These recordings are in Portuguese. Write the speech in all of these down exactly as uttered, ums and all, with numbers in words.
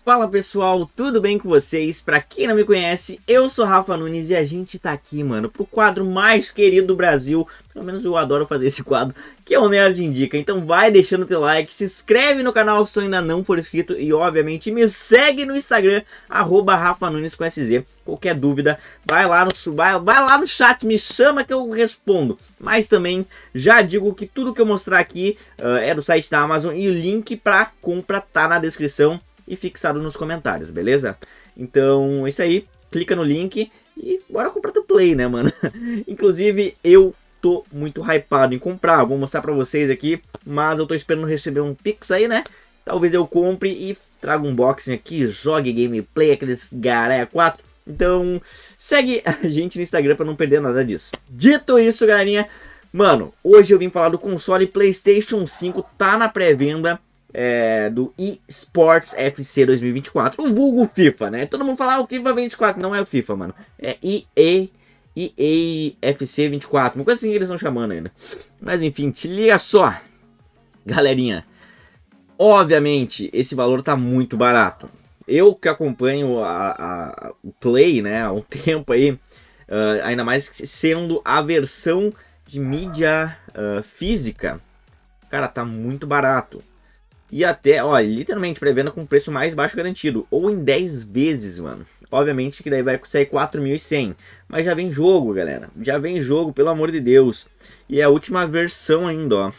Fala pessoal, tudo bem com vocês? Pra quem não me conhece, eu sou Rafa Nunes e a gente tá aqui, mano, pro quadro mais querido do Brasil. Pelo menos eu adoro fazer esse quadro, que é o Nerd Indica. Então vai deixando teu like, se inscreve no canal se tu ainda não for inscrito e obviamente me segue no Instagram, arroba Rafa Nunes com S Z. Qualquer dúvida, vai lá, no, vai, vai lá no chat, me chama que eu respondo. Mas também já digo que tudo que eu mostrar aqui uh, é do site da Amazon e o link pra compra tá na descrição e fixado nos comentários, beleza? Então, é isso aí, clica no link e bora comprar do Play, né, mano? Inclusive, eu tô muito hypado em comprar, vou mostrar pra vocês aqui, mas eu tô esperando receber um Pix aí, né? Talvez eu compre e traga um unboxing aqui, jogue gameplay, aqueles Gareia quatro. Então, segue a gente no Instagram pra não perder nada disso. Dito isso, galerinha, mano, hoje eu vim falar do console PlayStation cinco, tá na pré-venda. É, do eSports F C dois mil e vinte e quatro, o vulgo FIFA, né? Todo mundo fala, ah, o FIFA vinte e quatro, não é o FIFA, mano. É E A, E A F C vinte e quatro, uma coisa assim que eles estão chamando ainda. Mas enfim, te liga só, galerinha. Obviamente, esse valor tá muito barato. Eu que acompanho a, a, o Play, né, há um tempo aí, uh, ainda mais sendo a versão de mídia uh, física, cara, tá muito barato. E até, ó, literalmente pré-venda com preço mais baixo garantido. Ou em dez vezes, mano. Obviamente que daí vai sair quatro mil e cem. Mas já vem jogo, galera. Já vem jogo, pelo amor de Deus. E é a última versão ainda, ó.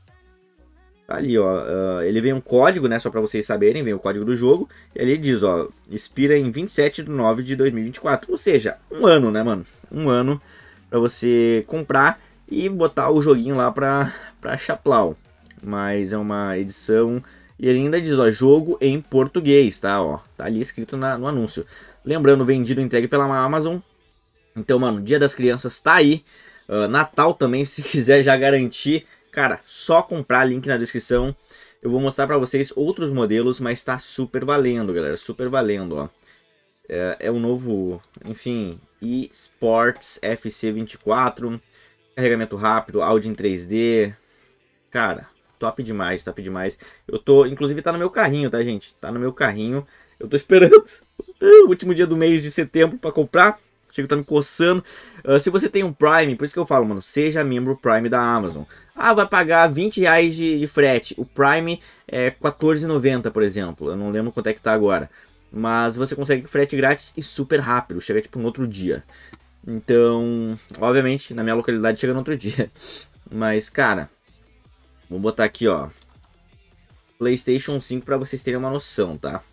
Tá ali, ó. Uh, ele vem um código, né? Só pra vocês saberem. Vem o código do jogo. E ali diz, ó. Expira em vinte e sete de nove de dois mil e vinte e quatro. Ou seja, um ano, né, mano? Um ano pra você comprar e botar o joguinho lá pra, pra chaplau. Mas é uma edição, e ele ainda diz, ó, jogo em português, tá, ó, tá ali escrito na, no anúncio. Lembrando, vendido e entregue pela Amazon. Então, mano, Dia das Crianças tá aí, uh, Natal também, se quiser já garantir, cara, só comprar, link na descrição. Eu vou mostrar pra vocês outros modelos, mas tá super valendo, galera, super valendo, ó. É, é o novo, enfim, eSports F C vinte e quatro, carregamento rápido, áudio em três D, cara... Top demais, top demais. Eu tô, inclusive tá no meu carrinho, tá, gente? Tá no meu carrinho. Eu tô esperando o último dia do mês de setembro pra comprar. Chega, tá me coçando. Uh, se você tem um Prime, por isso que eu falo, mano, seja membro Prime da Amazon. Ah, vai pagar vinte reais de, de frete. O Prime é quatorze reais e noventa centavos, por exemplo. Eu não lembro quanto é que tá agora. Mas você consegue frete grátis e super rápido. Chega tipo no outro dia. Então, obviamente, na minha localidade chega no outro dia. Mas, cara... Vou botar aqui, ó, PlayStation cinco para vocês terem uma noção, tá?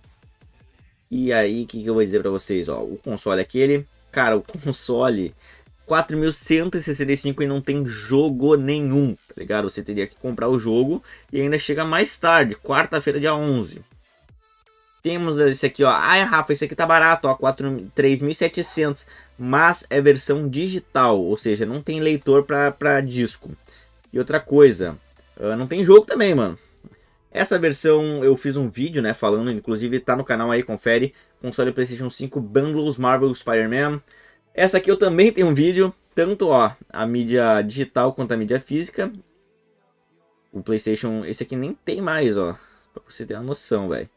E aí, o que, que eu vou dizer para vocês, ó? O console é aquele, cara, o console quatro mil cento e sessenta e cinco e não tem jogo nenhum, tá ligado? Você teria que comprar o jogo e ainda chega mais tarde, quarta-feira, dia onze. Temos esse aqui, ó. Ah, Rafa, esse aqui tá barato, ó, três mil e setecentos, mas é versão digital, ou seja, não tem leitor para disco. E outra coisa... Uh, não tem jogo também, mano. Essa versão eu fiz um vídeo, né, falando, inclusive tá no canal aí, confere. Console PlayStation cinco Bundles Marvel Spider-Man. Essa aqui eu também tenho um vídeo, tanto, ó, a mídia digital quanto a mídia física. O PlayStation, esse aqui nem tem mais, ó, pra você ter uma noção, velho.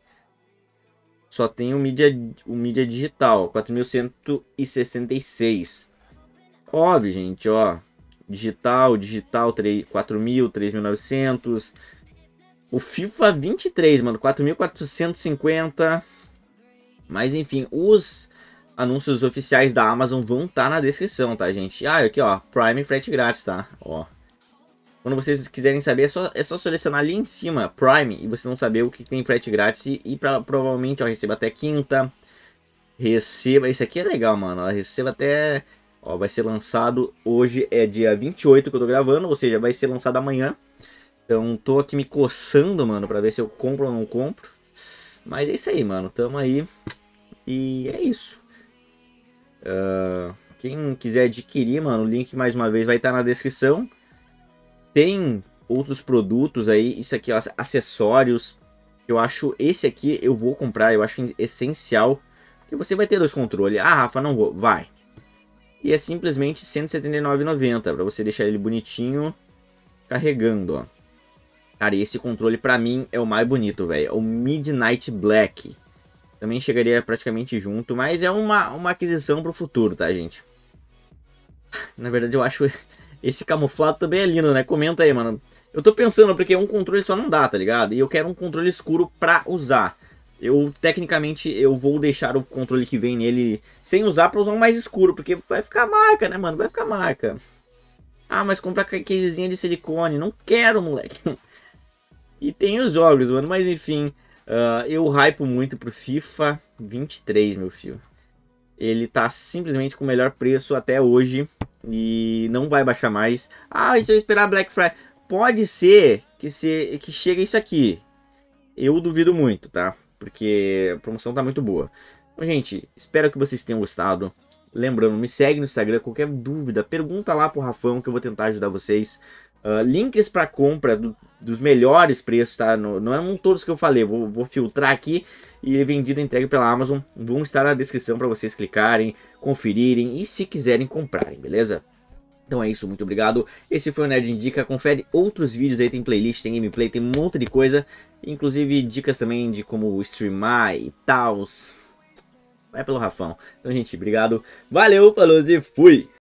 Só tem o mídia, o mídia digital, quatro mil cento e sessenta e seis. Óbvio, gente, ó. Digital, digital, quatro mil, três mil e novecentos. O FIFA vinte e três, mano, quatro mil quatrocentos e cinquenta. Mas enfim, os anúncios oficiais da Amazon vão estar tá na descrição, tá, gente? Ah, aqui, ó, Prime frete grátis, tá? Ó. Quando vocês quiserem saber, é só, é só selecionar ali em cima, Prime, e vocês vão saber o que tem frete grátis. E, e pra, provavelmente, ó, receba até quinta. Receba, isso aqui é legal, mano, ó, receba até... Ó, vai ser lançado hoje, é dia vinte e oito que eu tô gravando, ou seja, vai ser lançado amanhã. Então tô aqui me coçando, mano, pra ver se eu compro ou não compro. Mas é isso aí, mano, tamo aí. E é isso. Uh, quem quiser adquirir, mano, o link mais uma vez vai estar na descrição. Tem outros produtos aí, isso aqui, ó, acessórios. Eu acho, esse aqui eu vou comprar, eu acho essencial. Porque você vai ter dois controles. Ah, Rafa, não vou, vai. E é simplesmente cento e setenta e nove reais e noventa centavos para você deixar ele bonitinho carregando, ó. Cara, esse controle pra mim é o mais bonito, velho. É o Midnight Black. Também chegaria praticamente junto, mas é uma, uma aquisição pro futuro, tá, gente? Na verdade, eu acho esse camuflado também é lindo, né? Comenta aí, mano. Eu tô pensando, porque um controle só não dá, tá ligado? E eu quero um controle escuro pra usar. Eu, tecnicamente, eu vou deixar o controle que vem nele sem usar pra usar um mais escuro, porque vai ficar marca, né, mano? Vai ficar marca. Ah, mas comprar casezinha de silicone. Não quero, moleque. E tem os jogos, mano. Mas, enfim, uh, eu hypo muito pro FIFA vinte e três, meu filho. Ele tá simplesmente com o melhor preço até hoje e não vai baixar mais. Ah, e se eu esperar Black Friday? Pode ser que, se, que chegue isso aqui. Eu duvido muito, tá? Porque a promoção tá muito boa. Então, gente, espero que vocês tenham gostado. Lembrando, me segue no Instagram, qualquer dúvida, pergunta lá pro Rafão que eu vou tentar ajudar vocês. Uh, links para compra do, dos melhores preços, tá? No, não eram todos que eu falei, vou, vou filtrar aqui e é vendido e entregue pela Amazon. Vão estar na descrição para vocês clicarem, conferirem e se quiserem comprarem, beleza? Então é isso, muito obrigado. Esse foi o Nerd Indica. Confere outros vídeos aí, tem playlist, tem gameplay, tem um monte de coisa. Inclusive dicas também de como streamar e tal. Vai pelo Rafão. Então, gente, obrigado. Valeu, falou e fui!